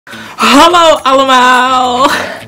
Hallo allemaal!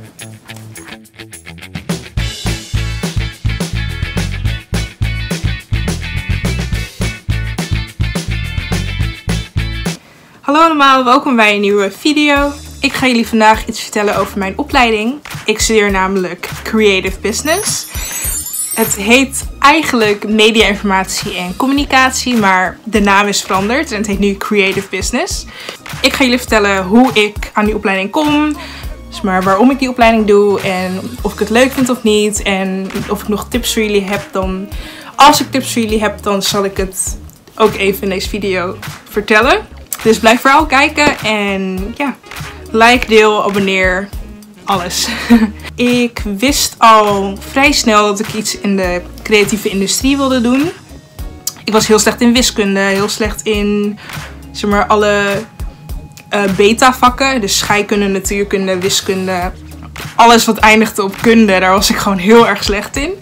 Hallo allemaal, welkom bij een nieuwe video. Ik ga jullie vandaag iets vertellen over mijn opleiding. Ik studeer namelijk Creative Business. Het heet eigenlijk Media, Informatie en Communicatie, maar de naam is veranderd en het heet nu Creative Business. Ik ga jullie vertellen hoe ik aan die opleiding kom, dus maar waarom ik die opleiding doe en of ik het leuk vind of niet. En of ik nog tips voor jullie heb, dan als ik tips voor jullie heb, dan zal ik het ook even in deze video vertellen. Dus blijf vooral kijken en ja, like, deel, abonneer, alles. Ik wist al vrij snel dat ik iets in de creatieve industrie wilde doen. Ik was heel slecht in wiskunde, heel slecht in zeg maar alle beta vakken. Dus scheikunde, natuurkunde, wiskunde. Alles wat eindigde op kunde, daar was ik gewoon heel erg slecht in.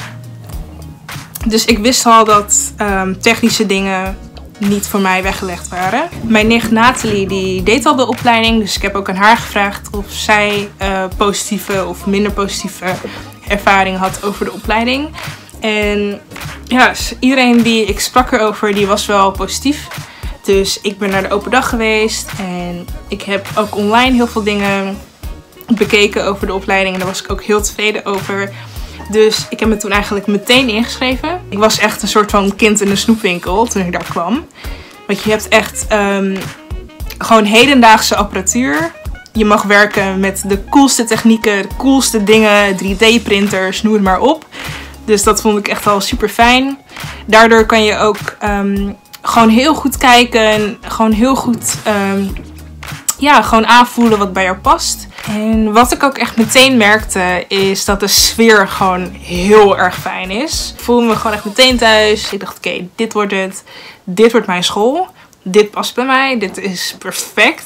Dus ik wist al dat technische dingen niet voor mij weggelegd waren. Mijn nicht Nathalie die deed al de opleiding, dus ik heb ook aan haar gevraagd of zij positieve of minder positieve ervaring had over de opleiding. En ja, iedereen die ik sprak erover, die was wel positief. Dus ik ben naar de open dag geweest en ik heb ook online heel veel dingen bekeken over de opleiding en daar was ik ook heel tevreden over. Dus ik heb me toen eigenlijk meteen ingeschreven. Ik was echt een soort van kind in de snoepwinkel toen ik daar kwam. Want je hebt echt gewoon hedendaagse apparatuur. Je mag werken met de coolste technieken, de coolste dingen, 3D-printers, noem het maar op. Dus dat vond ik echt al super fijn. Daardoor kan je ook gewoon heel goed kijken en gewoon heel goed gewoon aanvoelen wat bij jou past. En wat ik ook echt meteen merkte is dat de sfeer gewoon heel erg fijn is. Ik voelde me gewoon echt meteen thuis. Ik dacht oké, dit wordt het. Dit wordt mijn school. Dit past bij mij. Dit is perfect.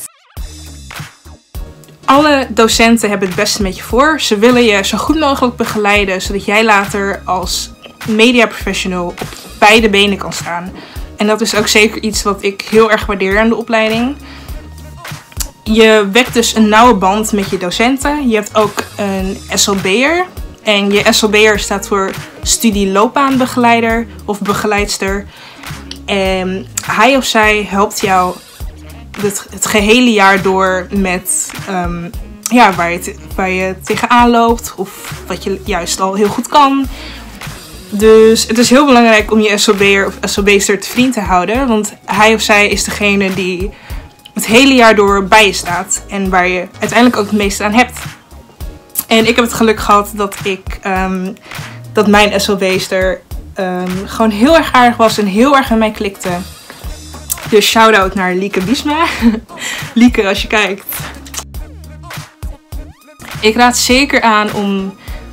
Alle docenten hebben het beste met je voor. Ze willen je zo goed mogelijk begeleiden, zodat jij later als media professional op beide benen kan staan. En dat is ook zeker iets wat ik heel erg waardeer aan de opleiding. Je wekt dus een nauwe band met je docenten. Je hebt ook een SLB'er. En je SLB'er staat voor studieloopbaanbegeleider of begeleidster. En hij of zij helpt jou het gehele jaar door met waar je tegenaan loopt. Of wat je juist al heel goed kan. Dus het is heel belangrijk om je SLB'er of SLB'ster te vriend te houden. Want hij of zij is degene die het hele jaar door bij je staat. En waar je uiteindelijk ook het meeste aan hebt. En ik heb het geluk gehad dat mijn SLB'ster gewoon heel erg aardig was en heel erg aan mij klikte. Dus shout-out naar Lieke Biesma. Lieke, als je kijkt. Ik raad zeker aan om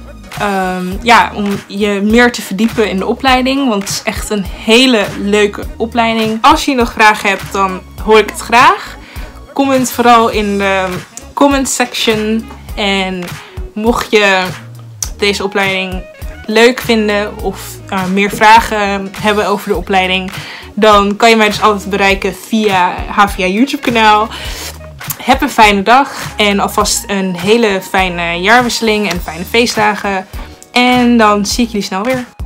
je meer te verdiepen in de opleiding. Want het is echt een hele leuke opleiding. Als je nog vragen hebt, dan hoor ik het graag. Comment vooral in de comment section. En mocht je deze opleiding leuk vinden of meer vragen hebben over de opleiding, dan kan je mij dus altijd bereiken via HVA YouTube kanaal. Heb een fijne dag en alvast een hele fijne jaarwisseling en fijne feestdagen. En dan zie ik jullie snel weer.